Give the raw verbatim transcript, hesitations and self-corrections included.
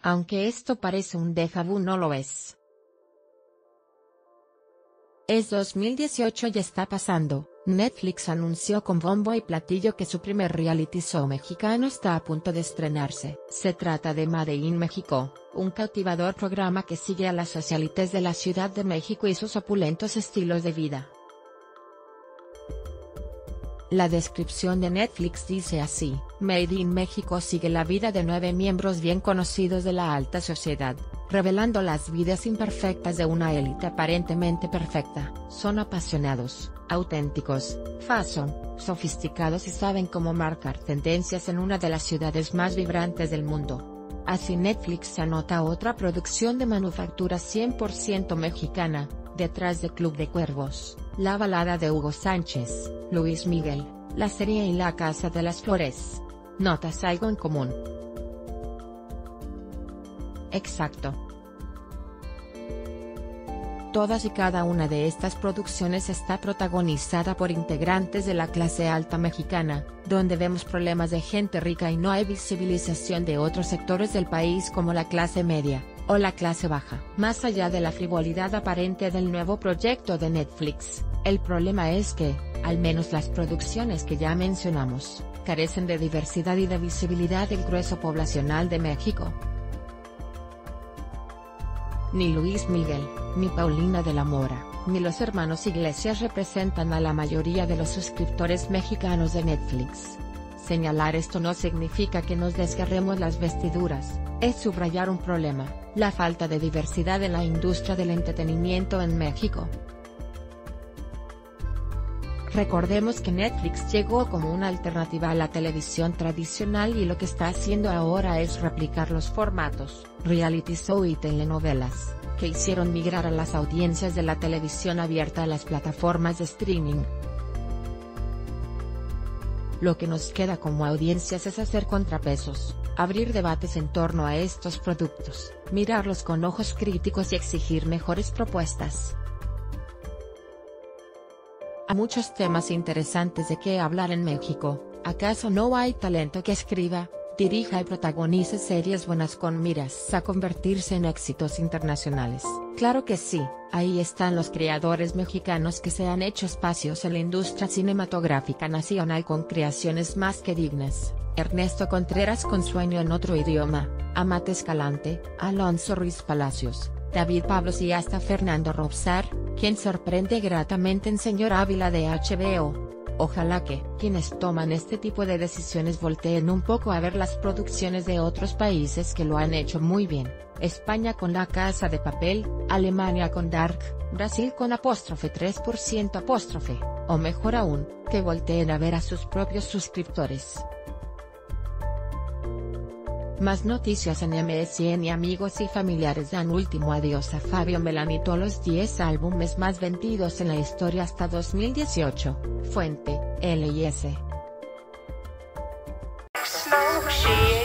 Aunque esto parece un déjà vu, no lo es. Es dos mil dieciocho y está pasando. Netflix anunció con bombo y platillo que su primer reality show mexicano está a punto de estrenarse. Se trata de Made in México, un cautivador programa que sigue a las socialites de la Ciudad de México y sus opulentos estilos de vida. La descripción de Netflix dice así: Made in México sigue la vida de nueve miembros bien conocidos de la alta sociedad, revelando las vidas imperfectas de una élite aparentemente perfecta. Son apasionados, auténticos, fashion, sofisticados y saben cómo marcar tendencias en una de las ciudades más vibrantes del mundo. Así Netflix anota otra producción de manufactura cien por ciento mexicana, detrás de Club de Cuervos, La balada de Hugo Sánchez, Luis Miguel, la serie y La Casa de las Flores. ¿Notas algo en común? Exacto. Todas y cada una de estas producciones está protagonizada por integrantes de la clase alta mexicana, donde vemos problemas de gente rica y no hay visibilización de otros sectores del país como la clase media, o la clase baja. Más allá de la frivolidad aparente del nuevo proyecto de Netflix, el problema es que, al menos las producciones que ya mencionamos, carecen de diversidad y de visibilidad del grueso poblacional de México. Ni Luis Miguel, ni Paulina de la Mora, ni los hermanos Iglesias representan a la mayoría de los suscriptores mexicanos de Netflix. Señalar esto no significa que nos desgarremos las vestiduras, es subrayar un problema: la falta de diversidad en la industria del entretenimiento en México. Recordemos que Netflix llegó como una alternativa a la televisión tradicional y lo que está haciendo ahora es replicar los formatos, reality show y telenovelas, que hicieron migrar a las audiencias de la televisión abierta a las plataformas de streaming. Lo que nos queda como audiencias es hacer contrapesos, abrir debates en torno a estos productos, mirarlos con ojos críticos y exigir mejores propuestas. Hay muchos temas interesantes de qué hablar en México. ¿Acaso no hay talento que escriba, dirija y protagonice series buenas con miras a convertirse en éxitos internacionales? Claro que sí, ahí están los creadores mexicanos que se han hecho espacios en la industria cinematográfica nacional con creaciones más que dignas. Ernesto Contreras con Sueño en otro idioma, Amate Escalante, Alonso Ruiz Palacios, David Pablos y hasta Fernando Robsar, quien sorprende gratamente en Señor Ávila de H B O. Ojalá que quienes toman este tipo de decisiones volteen un poco a ver las producciones de otros países que lo han hecho muy bien: España con La Casa de Papel, Alemania con Dark, Brasil con apóstrofe tres por ciento apóstrofe, o mejor aún, que volteen a ver a sus propios suscriptores. Más noticias en M S N: y amigos y familiares dan último adiós a Fabio Melanito. Los diez álbumes más vendidos en la historia hasta dos mil dieciocho, fuente, L I S.